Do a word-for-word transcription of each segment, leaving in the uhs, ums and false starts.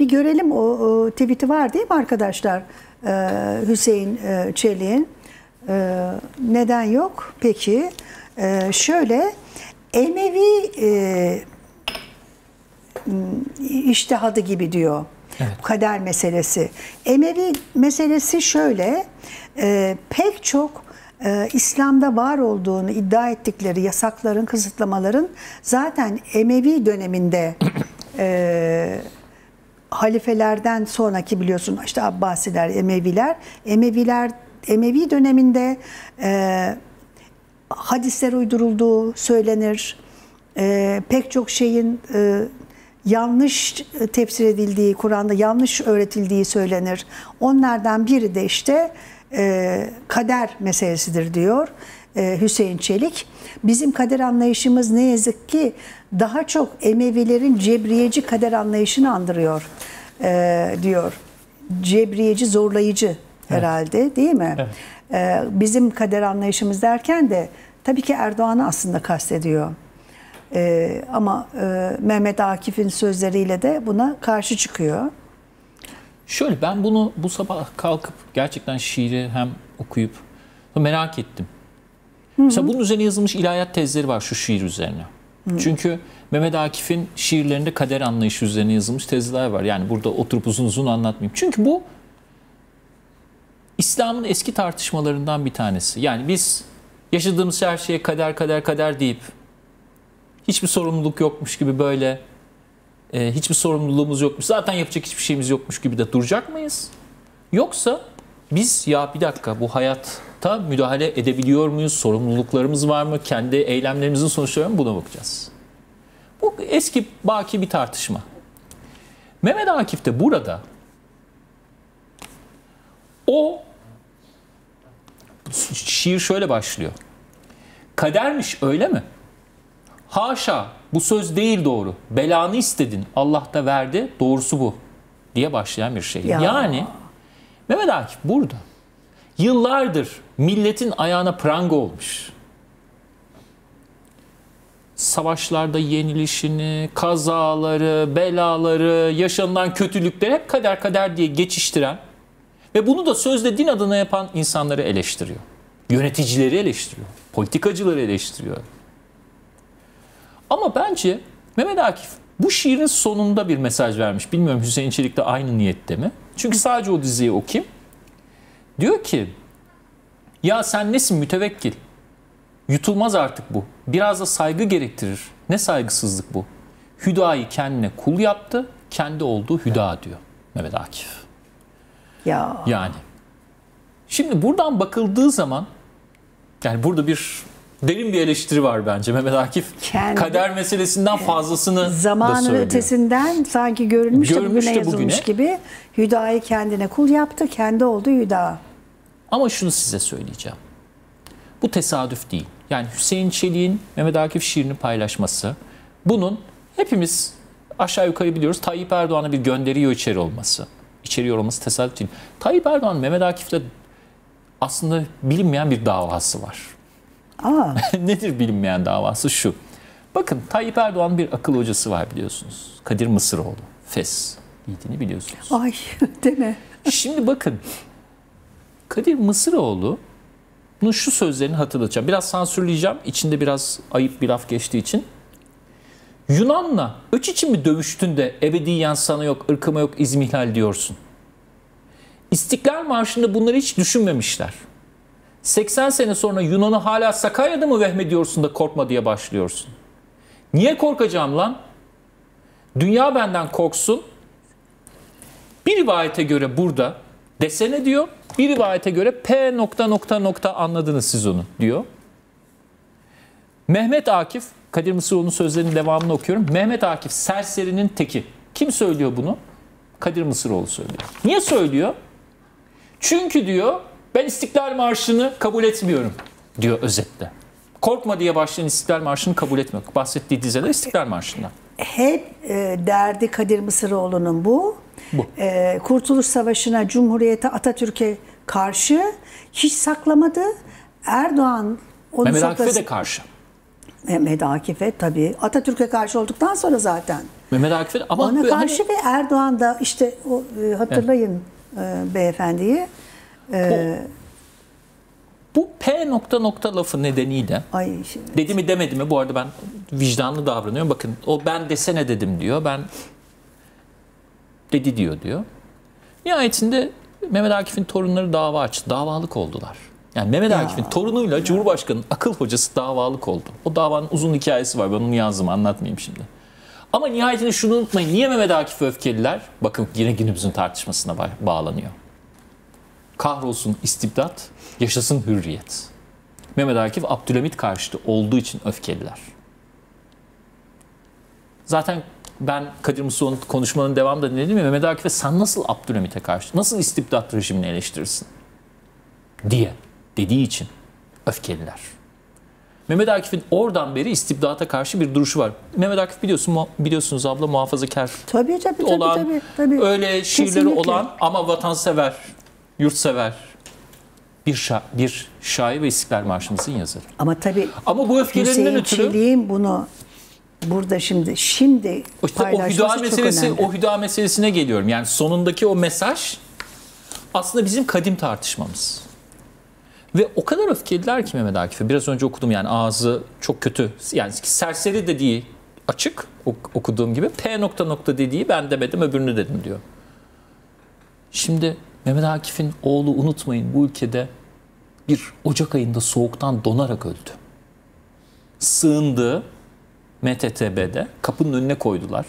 Bir görelim o, o tweet'i var değil mi arkadaşlar? Ee, Hüseyin e, Çelik'in. Ee, neden yok? Peki. Ee, şöyle Emevi e, iştihadı gibi diyor. Evet. Kader meselesi. Emevi meselesi şöyle. E, pek çok e, İslam'da var olduğunu iddia ettikleri yasakların, kısıtlamaların zaten Emevi döneminde e, halifelerden sonraki biliyorsun işte Abbasiler, Emeviler, Emeviler Emevi döneminde e, hadisler uydurulduğu söylenir. E, pek çok şeyin e, yanlış tefsir edildiği, Kur'an'da yanlış öğretildiği söylenir. Onlardan biri de işte e, kader meselesidir diyor e, Hüseyin Çelik. Bizim kader anlayışımız ne yazık ki daha çok Emevilerin cebriyeci kader anlayışını andırıyor e, diyor. Cebriyeci, zorlayıcı herhalde, evet. Değil mi? Evet. E, bizim kader anlayışımız derken de tabii ki Erdoğan'ı aslında kastediyor. Ee, ama e, Mehmet Akif'in sözleriyle de buna karşı çıkıyor. Şöyle, ben bunu bu sabah kalkıp gerçekten şiiri hem okuyup merak ettim. Hı hı. Mesela bunun üzerine yazılmış ilahiyat tezleri var şu şiir üzerine. Hı. Çünkü Mehmet Akif'in şiirlerinde kader anlayışı üzerine yazılmış tezler var. Yani burada oturup uzun uzun anlatmayayım. Çünkü bu İslam'ın eski tartışmalarından bir tanesi. Yani biz yaşadığımız her şeye kader kader kader deyip hiçbir sorumluluk yokmuş gibi böyle, e, hiçbir sorumluluğumuz yokmuş, zaten yapacak hiçbir şeyimiz yokmuş gibi de duracak mıyız? Yoksa biz ya bir dakika bu hayatta müdahale edebiliyor muyuz? Sorumluluklarımız var mı? Kendi eylemlerimizin sonuçları mı? Buna bakacağız. Bu eski baki bir tartışma. Mehmet Akif de burada o şiir şöyle başlıyor. Kadermiş öyle mi? Haşa, bu söz değil doğru. Belanı istedin, Allah da verdi, doğrusu bu diye başlayan bir şey. Ya. Yani Mehmet Akif burada yıllardır milletin ayağına pranga olmuş. Savaşlarda yenilişini, kazaları, belaları, yaşanılan kötülükleri hep kader kader diye geçiştiren ve bunu da sözde din adına yapan insanları eleştiriyor. Yöneticileri eleştiriyor, politikacıları eleştiriyor. Ama bence Mehmet Akif bu şiirin sonunda bir mesaj vermiş. Bilmiyorum Hüseyin Çelik de aynı niyette mi? Çünkü sadece o diziyi okuyayım. Diyor ki, ya sen nesin mütevekkil? Yutulmaz artık bu. Biraz da saygı gerektirir. Ne saygısızlık bu? Hüdayı kendine kul yaptı, kendi olduğu hüda diyor Mehmet Akif. Ya. Yani. Şimdi buradan bakıldığı zaman, yani burada bir derin bir eleştiri var bence. Mehmet Akif kendi, kader meselesinden fazlasını zamanın da söylüyor. Ötesinden sanki görülmüş, görülmüş de bugüne yazılmış bugüne. Gibi hüdayı kendine kul yaptı, kendi oldu hüda. Ama şunu size söyleyeceğim. Bu tesadüf değil. Yani Hüseyin Çelik'in Mehmet Akif şiirini paylaşması, bunun hepimiz aşağı yukarı biliyoruz Tayyip Erdoğan'a bir gönderiyor içeri olması. İçeriyor olması tesadüf değil. Tayyip Erdoğan Mehmet Akif'te aslında bilinmeyen bir davası var. Aa. Nedir bilinmeyen davası? Şu. Bakın Tayyip Erdoğan'ın bir akıl hocası var biliyorsunuz. Kadir Mısıroğlu. Fes yiğidini biliyorsunuz. Ay değil mi? Şimdi bakın. Kadir Mısıroğlu'nun şu sözlerini hatırlatacağım. Biraz sansürleyeceğim. İçinde biraz ayıp bir laf geçtiği için. Yunan'la öç için mi dövüştün de ebediyen sana yok, ırkıma yok, izmihlal diyorsun? İstiklal Marşı'nda bunları hiç düşünmemişler. seksen sene sonra Yunan'ı hala Sakarya'da mı vehmediyorsun da korkma diye başlıyorsun? Niye korkacağım lan? Dünya benden korksun. Bir rivayete göre burada desene diyor. Bir rivayete göre P nokta nokta nokta anladınız siz onu diyor. Mehmet Akif, Kadir Mısıroğlu'nun sözlerinin devamını okuyorum. Mehmet Akif serserinin teki. Kim söylüyor bunu? Kadir Mısıroğlu söylüyor. Niye söylüyor? Çünkü diyor ben İstiklal Marşı'nı kabul etmiyorum diyor özetle. Korkma diye başlayan İstiklal Marşı'nı kabul etmiyor. Bahsettiği dizeler İstiklal Marşı'ndan. Hep e, derdi Kadir Mısıroğlu'nun bu. Bu. E, Kurtuluş Savaşı'na, Cumhuriyet'e, Atatürk'e karşı hiç saklamadı. Erdoğan onu Mehmet saklasın. Akif'e de karşı. Mehmet Akif'e tabii. Atatürk'e karşı olduktan sonra zaten. Mehmet Akif'e ama ona karşı hani, ve Erdoğan da işte o e, hatırlayın evet. e, beyefendiyi. E, bu, bu P nokta nokta lafı nedeniyle ay şimdi. dedi mi demedi mi, bu arada ben vicdanlı davranıyorum. Bakın o ben desene dedim diyor. Ben dedi diyor diyor. Nihayetinde Mehmet Akif'in torunları dava açtı. Davalık oldular. Yani Mehmet ya, Akif'in torunuyla ya. Cumhurbaşkanı'nın akıl hocası davalık oldu. O davanın uzun hikayesi var. Ben onu yazdım, anlatmayayım şimdi. Ama nihayetinde şunu unutmayın. Niye Mehmet Akif'e öfkeliler? Bakın yine günümüzün tartışmasına bağlanıyor. Kahrolsun istibdat, yaşasın hürriyet. Mehmet Akif Abdülhamit karşıtı olduğu için öfkeliler. Zaten ben Kadir Mustafaoğlu'nun konuşmanın devamında dedim ya, Mehmet Akif'e sen nasıl Abdülhamit'e karşı, nasıl istibdat rejimini eleştirirsin diye dediği için öfkeliler. Mehmet Akif'in oradan beri istibdata karşı bir duruşu var. Mehmet Akif biliyorsun, biliyorsunuz abla, muhafazakar tabii, tabii, olan, tabii, tabii. öyle şiirleri kesinlikle olan ama vatansever, yurtsever bir, şa bir şair ve İstiklal Marşımızın yazarı. Ama tabii ama bu öfkelerinden ötürü bunu burada şimdi şimdi işte o hüda meselesi, o hüda meselesine geliyorum. Yani sonundaki o mesaj aslında bizim kadim tartışmamız. Ve o kadar öfkeliler ki Mehmet Akif'e. Biraz önce okudum, yani ağzı çok kötü. Yani serseri dediği açık okuduğum gibi. P nokta nokta dediği ben demedim, öbürünü dedim diyor. Şimdi Mehmet Akif'in oğlu, unutmayın, bu ülkede bir Ocak ayında soğuktan donarak öldü. Sığındığı M T T B'de kapının önüne koydular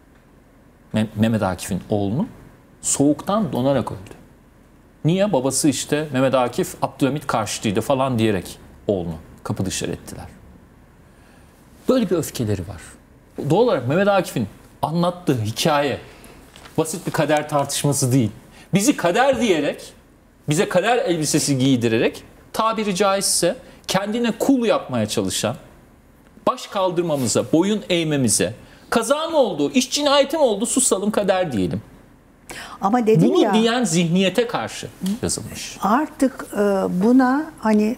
Mehmet Akif'in oğlunu. Soğuktan donarak öldü. Niye? Babası işte Mehmet Akif Abdülhamit karşıtıydı falan diyerek oğlunu kapı dışarı ettiler. Böyle bir öfkeleri var. Doğal olarak Mehmet Akif'in anlattığı hikaye basit bir kader tartışması değil. Bizi kader diyerek, bize kader elbisesi giydirerek, tabiri caizse kendine kul yapmaya çalışan, baş kaldırmamıza, boyun eğmemize, kaza mı oldu, iş cinayeti mi oldu, susalım kader diyelim. Ama dedim bunu ya, diyen zihniyete karşı yazılmış. Artık e, buna hani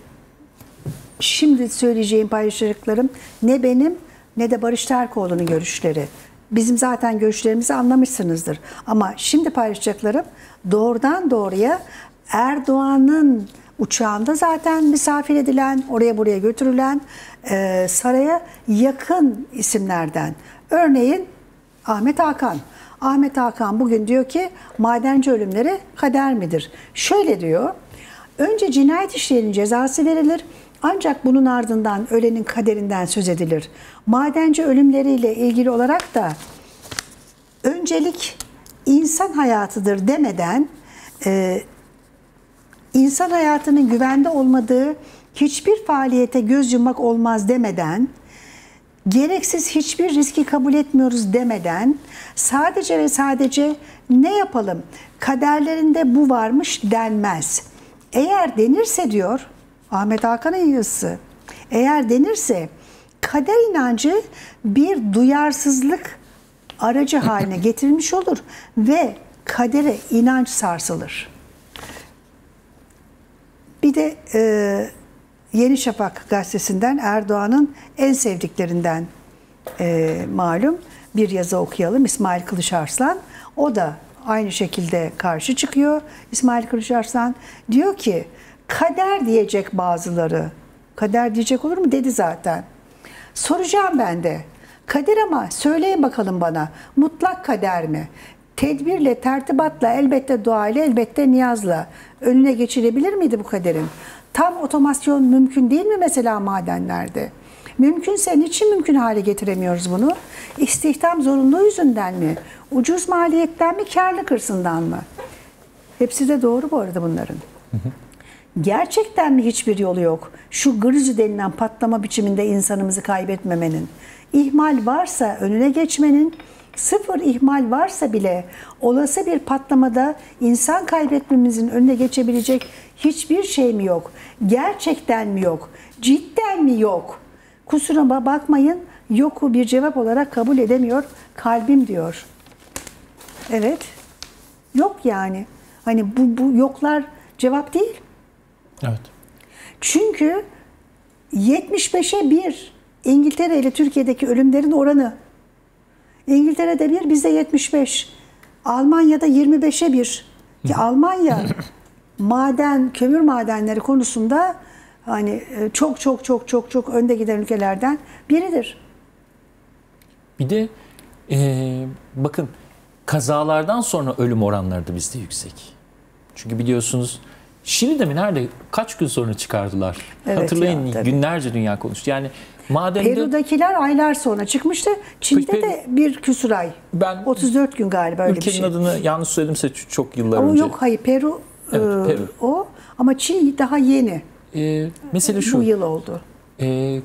şimdi söyleyeceğim, paylaşacaklarım ne benim ne de Barış Terkoğlu'nun görüşleri. Bizim zaten görüşlerimizi anlamışsınızdır. Ama şimdi paylaşacaklarım doğrudan doğruya Erdoğan'ın uçağında zaten misafir edilen, oraya buraya götürülen, e, saraya yakın isimlerden. Örneğin Ahmet Hakan. Ahmet Hakan bugün diyor ki madenci ölümleri kader midir? Şöyle diyor, önce cinayet işleyenin cezası verilir, ancak bunun ardından ölenin kaderinden söz edilir. Madenci ölümleriyle ilgili olarak da öncelik insan hayatıdır demeden, e, insan hayatının güvende olmadığı hiçbir faaliyete göz yummak olmaz demeden, gereksiz hiçbir riski kabul etmiyoruz demeden, sadece ve sadece ne yapalım, kaderlerinde bu varmış denmez. Eğer denirse diyor Ahmet Hakan'ın yazısı, eğer denirse kader inancı bir duyarsızlık aracı haline getirilmiş olur ve kadere inanç sarsılır. Bir de e, Yeni Şafak gazetesinden Erdoğan'ın en sevdiklerinden e, malum bir yazı okuyalım. İsmail Kılıçarslan. O da aynı şekilde karşı çıkıyor. İsmail Kılıçarslan diyor ki kader diyecek bazıları. Kader diyecek olur mu? Dedi zaten. Soracağım ben de. Kader ama söyleyin bakalım bana. Mutlak kader mi? Tedbirle, tertibatla, elbette duayla, elbette niyazla önüne geçilebilir miydi bu kaderin? Tam otomasyon mümkün değil mi mesela madenlerde? Mümkünse niçin mümkün hale getiremiyoruz bunu? İstihdam zorunluluğu yüzünden mi? Ucuz maliyetten mi? Kârlık hırsından mı? Hepsi de doğru bu arada bunların. Hı hı. Gerçekten mi hiçbir yolu yok? Şu grizi denilen patlama biçiminde insanımızı kaybetmemenin. İhmal varsa önüne geçmenin, sıfır ihmal varsa bile olası bir patlamada insan kaybetmemizin önüne geçebilecek hiçbir şey mi yok? Gerçekten mi yok? Cidden mi yok? Kusuruma bakmayın, yoku bir cevap olarak kabul edemiyor kalbim diyor. Evet, yok yani. Hani bu, bu yoklar cevap değil. Evet. Çünkü yetmiş beşe bir İngiltere ile Türkiye'deki ölümlerin oranı. İngiltere'de bir, bizde yetmiş beş. Almanya'da yirmi beşe bir. Ki Almanya maden, kömür madenleri konusunda hani çok çok çok çok çok önde giden ülkelerden biridir. Bir de e, bakın kazalardan sonra ölüm oranları da bizde yüksek. Çünkü biliyorsunuz Şili'de mi nerede kaç gün sonra çıkardılar? Evet Hatırlayın ya, günlerce dünya konuştu. Yani madende Peru'dakiler aylar sonra çıkmıştı. Çin'de Peru, de bir küsur ay. Ben otuz dört gün galiba öyle bir şey. Ülkenin adını yanlış söyledimse çok yıllar Ama önce. yok hayır Peru, Evet, e, Peru. o ama Çin daha yeni. E, mesele şu. Bu yıl oldu. E,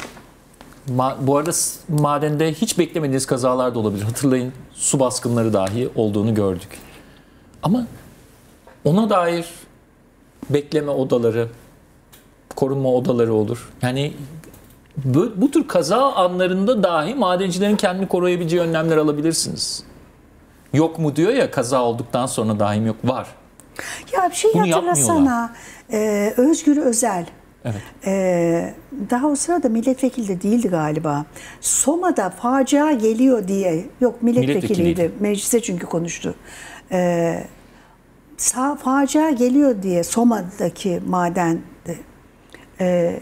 ma, bu arada madende hiç beklemediğiniz kazalar da olabilir. Hatırlayın su baskınları dahi olduğunu gördük. Ama ona dair bekleme odaları, korunma odaları olur. Yani bu, bu tür kaza anlarında dahi madencilerin kendini koruyabileceği önlemler alabilirsiniz. Yok mu diyor ya kaza olduktan sonra dahi yok. Var. Ya bir şey Bunu hatırlasana. Ee, Özgür Özel. Evet. Ee, daha o sırada milletvekili de değildi galiba. Soma'da facia geliyor diye. Yok milletvekiliydi. Milletvekiliydi. Mecliste çünkü konuştu. Ee, sağ, facia geliyor diye Soma'daki madende. Ee,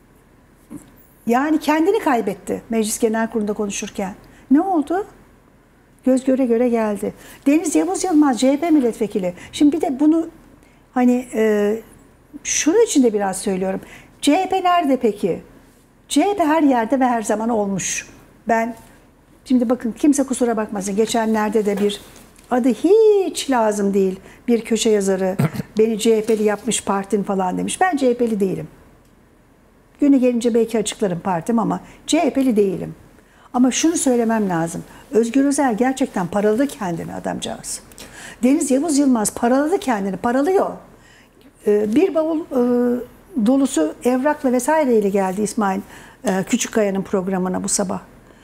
yani kendini kaybetti Meclis Genel Kurulu'nda konuşurken. Ne oldu? Göz göre göre geldi. Deniz Yavuz Yılmaz C H P milletvekili. Şimdi bir de bunu hani e, şunun için de biraz söylüyorum. C H P nerede peki? C H P her yerde ve her zaman olmuş. Ben şimdi bakın kimse kusura bakmasın. Geçenlerde de bir adı hiç lazım değil bir köşe yazarı beni C H P'li yapmış partin falan demiş. Ben C H P'li değilim. Günü gelince belki açıklarım partim ama C H P'li değilim. Ama şunu söylemem lazım. Özgür Özel gerçekten paraladı kendini adamcağız. Deniz Yavuz Yılmaz paraladı kendini, paralıyor. Ee, bir bavul e, dolusu evrakla vesaireyle geldi İsmail e, Küçükkaya'nın programına bu sabah.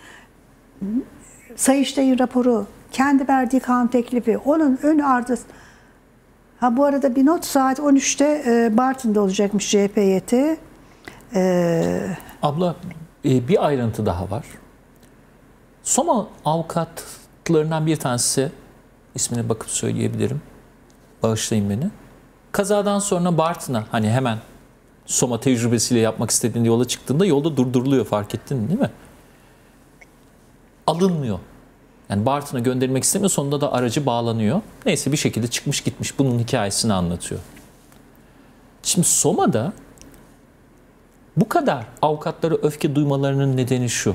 Sayıştay'ın raporu, kendi verdiği kanun teklifi, onun ön ardı. Ha bu arada bir not saat on üçte e, Bartın'da olacakmış C H P heyeti. Ee, Abla e, bir ayrıntı daha var. Soma avukatlarından bir tanesi, ismine bakıp söyleyebilirim, bağışlayın beni. Kazadan sonra Bartın'a hani hemen Soma tecrübesiyle yapmak istediğinde yola çıktığında yolda durduruluyor, fark ettin değil mi? Alınmıyor. Yani Bartın'a gönderilmek istemiyor, sonunda da aracı bağlanıyor. Neyse bir şekilde çıkmış gitmiş, bunun hikayesini anlatıyor. Şimdi Soma'da bu kadar avukatlara öfke duymalarının nedeni şu.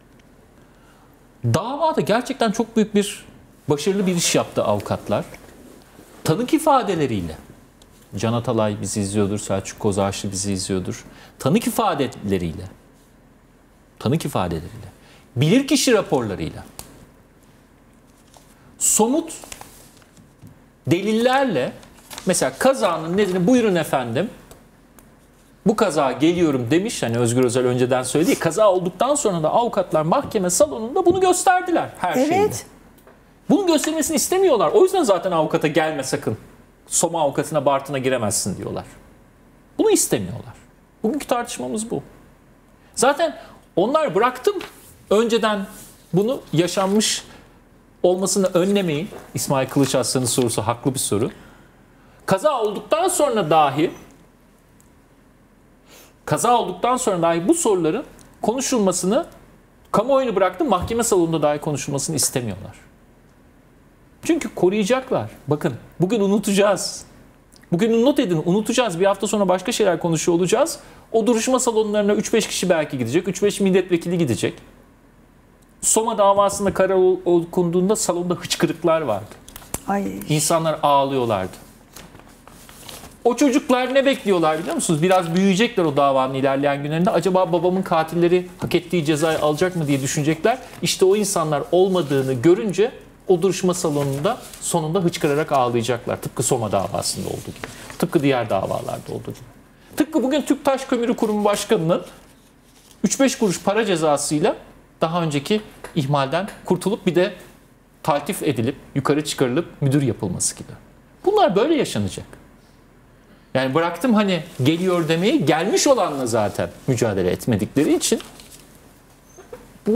Davada gerçekten çok büyük bir, başarılı bir iş yaptı avukatlar. Tanık ifadeleriyle, Can Atalay bizi izliyordur, Selçuk Kozağaçlı bizi izliyordur. Tanık ifadeleriyle, tanık ifadeleriyle, bilirkişi raporlarıyla, somut delillerle, mesela kazanın nedeni buyurun efendim, bu kaza geliyorum demiş. Hani Özgür Özel önceden söyledi. Kaza olduktan sonra da avukatlar mahkeme salonunda bunu gösterdiler her evet. şeyle. Bunun göstermesini istemiyorlar. O yüzden zaten avukata gelme sakın. Soma avukatına Bartın'a giremezsin diyorlar. Bunu istemiyorlar. Bugünkü tartışmamız bu. Zaten onlar bıraktım önceden bunu yaşanmış olmasını önlemeyin. İsmail Kılıç Arslan'ın sorusu haklı bir soru. Kaza olduktan sonra dahi Kaza olduktan sonra dahi bu soruların konuşulmasını, kamuoyunu bıraktım, mahkeme salonunda dahi konuşulmasını istemiyorlar. Çünkü koruyacaklar. Bakın bugün unutacağız. Bugün not edin, unutacağız. Bir hafta sonra başka şeyler konuşuyor olacağız. O duruşma salonlarına üç beş kişi belki gidecek. üç beş milletvekili gidecek. Soma davasında karar okunduğunda salonda hıçkırıklar vardı. Ay. İnsanlar ağlıyorlardı. O çocuklar ne bekliyorlar biliyor musunuz? Biraz büyüyecekler o davanın ilerleyen günlerinde. Acaba babamın katilleri hak ettiği cezayı alacak mı diye düşünecekler. İşte o insanlar olmadığını görünce o duruşma salonunda sonunda hıçkırarak ağlayacaklar. Tıpkı Soma davasında olduğu gibi. Tıpkı diğer davalarda olduğu gibi. Tıpkı bugün Türk Taş Kömürü Kurumu Başkanı'nın üç beş kuruş para cezasıyla daha önceki ihmalden kurtulup bir de taltif edilip yukarı çıkarılıp müdür yapılması gibi. Bunlar böyle yaşanacak. Yani bıraktım hani geliyor demeyi, gelmiş olanla zaten mücadele etmedikleri için